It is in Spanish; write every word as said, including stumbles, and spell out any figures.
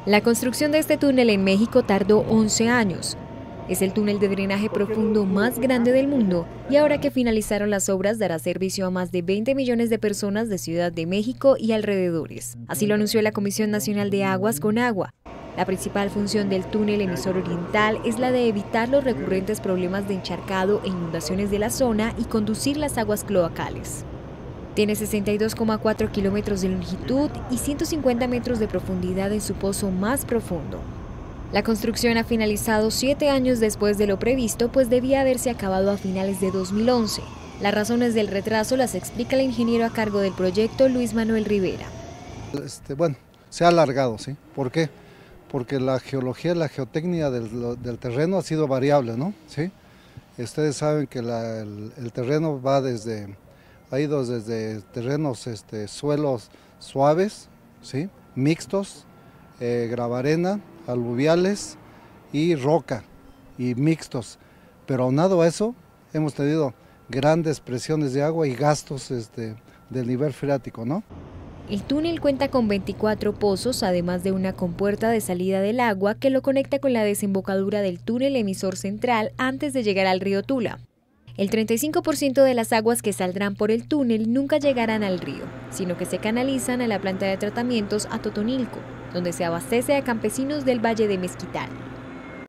La construcción de este túnel en México tardó once años. Es el túnel de drenaje profundo más grande del mundo y ahora que finalizaron las obras dará servicio a más de veinte millones de personas de Ciudad de México y alrededores. Así lo anunció la Comisión Nacional de Aguas Conagua. La principal función del túnel emisor oriental es la de evitar los recurrentes problemas de encharcado e inundaciones de la zona y conducir las aguas cloacales. Tiene sesenta y dos coma cuatro kilómetros de longitud y ciento cincuenta metros de profundidad en su pozo más profundo. La construcción ha finalizado siete años después de lo previsto, pues debía haberse acabado a finales de dos mil once. Las razones del retraso las explica el ingeniero a cargo del proyecto, Luis Manuel Rivera. Este, bueno, se ha alargado, ¿sí? ¿Por qué? Porque la geología, la geotecnia del, del terreno ha sido variable, ¿no? ¿Sí? Ustedes saben que la, el, el terreno va desde, ha ido desde terrenos, este, suelos suaves, ¿sí? Mixtos, eh, gravarena, aluviales y roca y mixtos, pero aunado a eso hemos tenido grandes presiones de agua y gastos este, del nivel freático, ¿no? El túnel cuenta con veinticuatro pozos, además de una compuerta de salida del agua que lo conecta con la desembocadura del túnel emisor central antes de llegar al río Tula. El treinta y cinco por ciento de las aguas que saldrán por el túnel nunca llegarán al río, sino que se canalizan a la planta de tratamientos a Totonilco, donde se abastece a campesinos del Valle de Mezquital.